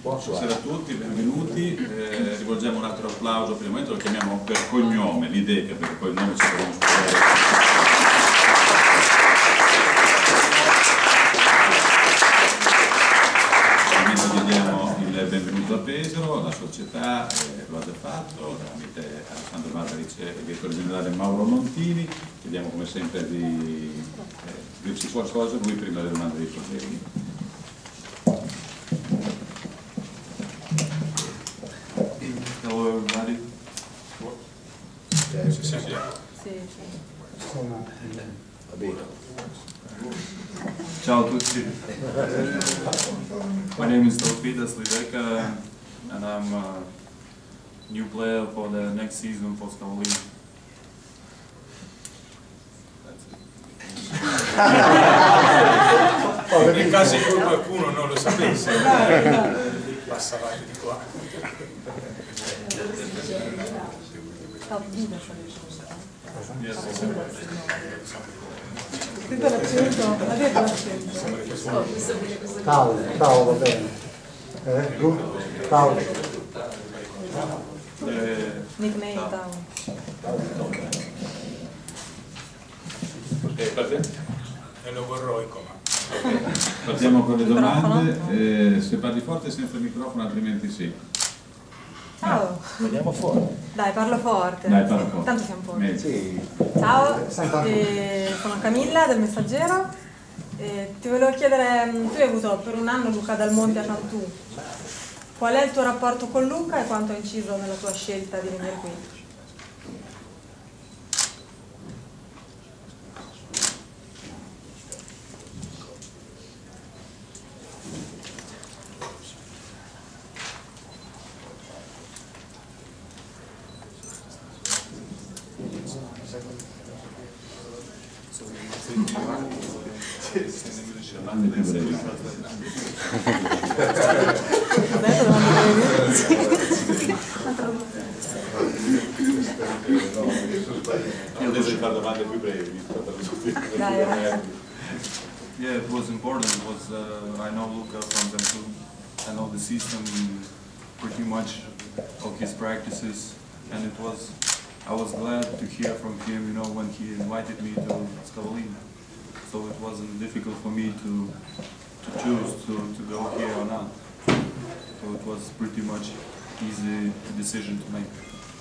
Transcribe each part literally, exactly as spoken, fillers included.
Buonasera a tutti, benvenuti. Eh, rivolgiamo un altro applauso, per il momento lo chiamiamo per cognome, l'idea che per cognome ci dobbiamo spiegare. Ovviamente gli diamo il benvenuto a Pesaro, la società eh, lo ha già fatto, tramite Alessandro Margarici e il direttore generale Mauro Montini. Chiediamo come sempre di eh, dirci qualcosa lui prima delle domande dei colleghi. Hello everybody. Sì, sì, sì. Ciao a tutti. My name is Tautvydas Lideka and I'm a new player for the next season for Scavolini. Nel caso in cui qualcuno non lo sapesse, passa avanti di qua. Sento l'accento, ha detto l'accento. Paolo, Paolo va bene. Eh? Tu? Paolo. Eh, Nickname Tao. Ok, perfetto. E lo vorrò in comando. Partiamo con le domande. Eh, se parli forte senza il microfono, altrimenti sì. Ciao. Andiamo fuori. Dai, parlo forte. Dai, parla forte. Tanto siamo fuori. Meglio. Sì. Ciao, eh, sono Camilla del Messaggero. Eh, ti volevo chiedere, tu hai avuto per un anno Luca Dal Monte a Cantù. Qual è il tuo rapporto con Luca e quanto ha inciso nella tua scelta di venire qui? Domande più brevi. Io devo fare domande più brevi. yeah, it was important. It was uh, I know Luca from Cantù. I know the system, pretty much of his practices, and it was. I was glad to hear from him, you know, when he invited me to Scavolini. So it wasn't difficult for me to to choose to, to go here or not. So it was pretty much easy decision to make.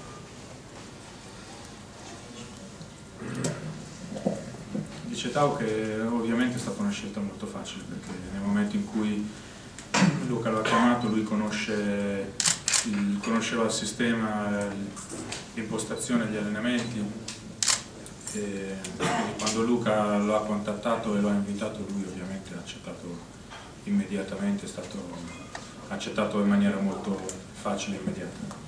Dice Tao che ovviamente è stata una scelta molto facile, perché nel momento in cui Luca lo ha chiamato, lui conosce il, conosceva il sistema, l'impostazione degli allenamenti. E quindi quando Luca lo ha contattato e lo ha invitato, lui ovviamente ha accettato immediatamente, è stato accettato in maniera molto facile e immediata.